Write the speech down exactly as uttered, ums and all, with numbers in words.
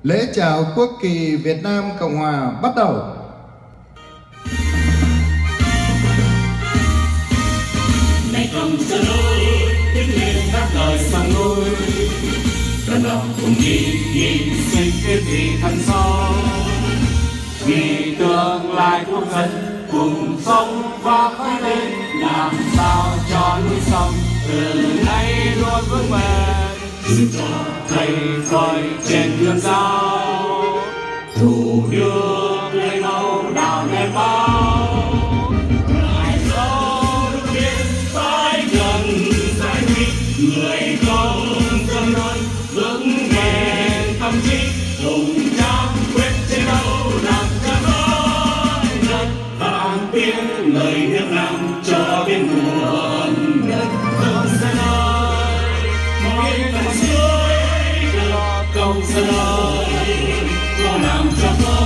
Lễ chào quốc kỳ Việt Nam Cộng Hòa bắt đầu. Này cầm sơn ơi, tiếng lên các lời sông núi, đồng lòng cùng đi hy sinh cái vì thân sau, vì tương lai quốc dân cùng sống và khói lên, làm sao cho núi sông từ nay luôn vững bền, thầy phơi trên gương giáo, thủ nước lấy máu đào nền bao. Người công dân luôn vững bền tâm trí, cùng nhau quyết chiến đấu làm cho khói đất vang tiếng lời nước Nam cho bên nguồn đất công dân ơi, mọi người dưới công dân ơi, có làm cho khói